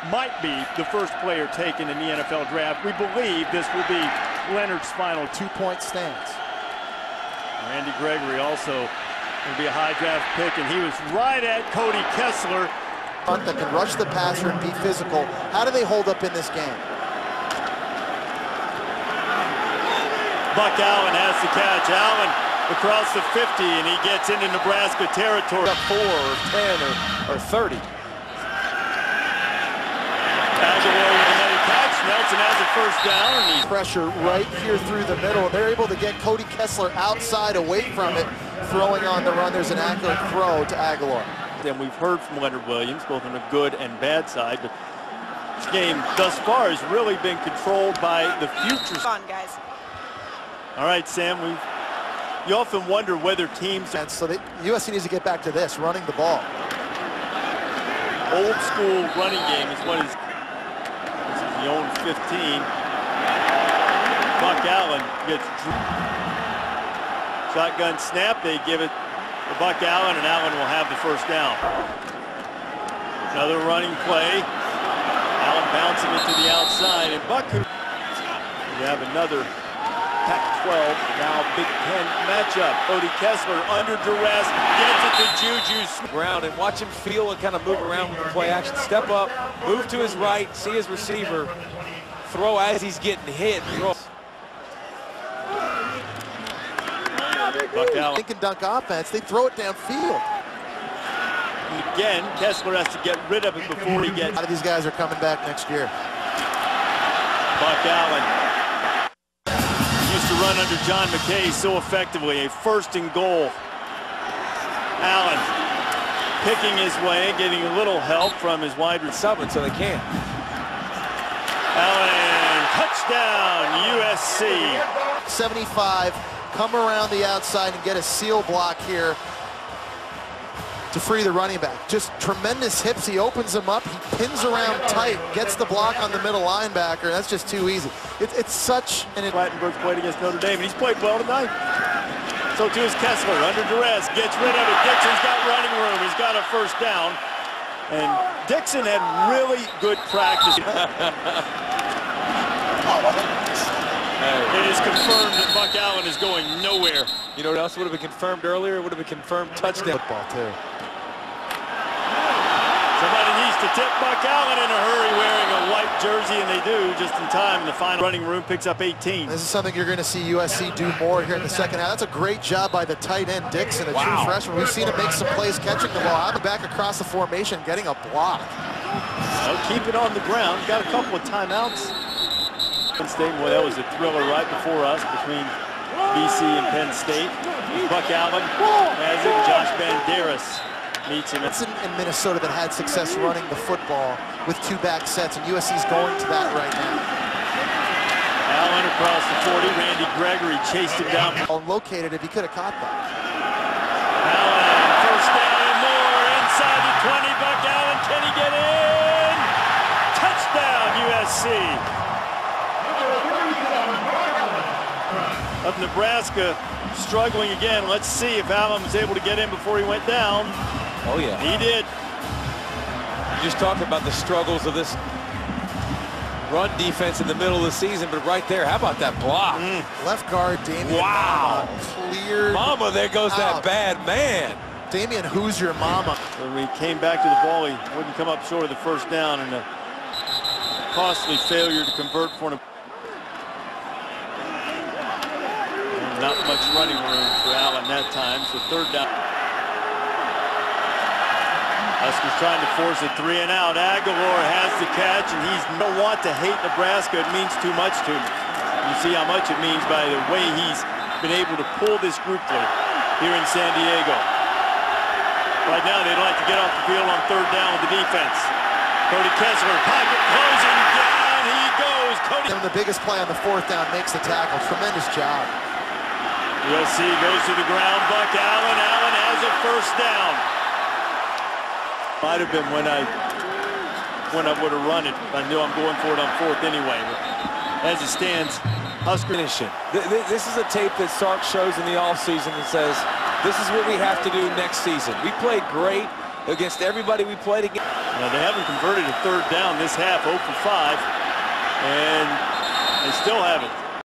might be the first player taken in the NFL draft. We believe this will be Leonard's final 2-point stance. Randy Gregory also going to be a high draft pick, and he was right at Cody Kessler. That can rush the passer and be physical. How do they hold up in this game? Buck Allen has the catch. Allen across the 50, and he gets into Nebraska territory. Up 4 or 10 or 30. Javorius with another catch. Nelson has a first down. And he's pressure right here through the middle. They're able to get Cody Kessler outside, away from it, throwing on the run. There's an accurate throw to Aguilar. And we've heard from Leonard Williams, both on the good and bad side, but this game thus far has really been controlled by the future. Come on, guys. All right, Sam, you often wonder whether teams... And so USC needs to get back to this, running the ball. Old school running game is what is... This is the own 15. Buck Allen gets... Shotgun snap, they give it to Buck Allen, and Allen will have the first down. Another running play. Allen bouncing it to the outside, and Buck... We have another Pac-12, now Big Ten matchup. Cody Kessler under duress, gets it to Juju. Ground, and watch him feel and kind of move around with the play action. Step up, move to his right, see his receiver, throw as he's getting hit. Throw. Buck Allen. Dink and dunk offense, they throw it downfield. Again, Kessler has to get rid of it before he gets... A lot of these guys are coming back next year. Buck Allen used to run under John McKay so effectively. A first and goal. Allen picking his way, getting a little help from his wide receiver. So they can. Allen, touchdown, USC. 75, come around the outside and get a seal block here to free the running back. Just tremendous hips. He opens him up. He pins around tight, gets the block on the middle linebacker. That's just too easy. It's such an... Plattenberg's played against Notre Dame, and he's played well tonight. So too is Kessler, under duress, gets rid of it. Dixon's got running room. He's got a first down. And Dixon had really good practice. It is confirmed that Buck Allen is going nowhere. You know what else would have been confirmed earlier? It would have been confirmed touchdown. Football, too. Somebody needs to tip Buck Allen in a hurry, wearing a white jersey, and they do just in time. The final running room picks up 18. This is something you're going to see USC do more here in the second half. That's a great job by the tight end, Dixon, a true freshman. We've seen him make some plays catching the ball. Out back across the formation, getting a block. Well, keep it on the ground. Got a couple of timeouts. Penn State, well, that was a thriller right before us between BC and Penn State. Buck Allen has it. Josh Banderas meets him. It's in Minnesota that had success running the football with two back sets, and USC's going to that right now. Allen across the 40. Randy Gregory chased him down. Located if he could have caught that. Allen, first down and more. Inside the 20. Buck Allen, can he get in? Touchdown, USC. Of Nebraska struggling again. Let's see if Allen was able to get in before he went down. Oh, yeah. He did. You just talked about the struggles of this run defense in the middle of the season, but right there, how about that block? Left guard, Damian. Wow. Cleared. Mama, there goes that bad man. Damian, who's your mama? When he came back to the ball, he wouldn't come up short of the first down, and a costly failure to convert for him. Not much running room for Allen that time, so third down. Huskers trying to force a 3 and out. Aguilar has the catch, and he's no want to hate Nebraska. It means too much to him. You see how much it means by the way he's been able to pull this group through here in San Diego. Right now, they'd like to get off the field on third down with the defense. Cody Kessler, pocket closing, down he goes. Cody. And the biggest play on the fourth down makes the tackle. Tremendous job. USC goes to the ground. Buck Allen. Allen has a first down. Might have been when I would have run it. I knew I'm going for it on fourth anyway. But as it stands, Husker finishing. This is a tape that Sark shows in the offseason and says, this is what we have to do next season. We played great against everybody we played against. Now, they haven't converted a third down this half, 0 for 5, and they still haven't.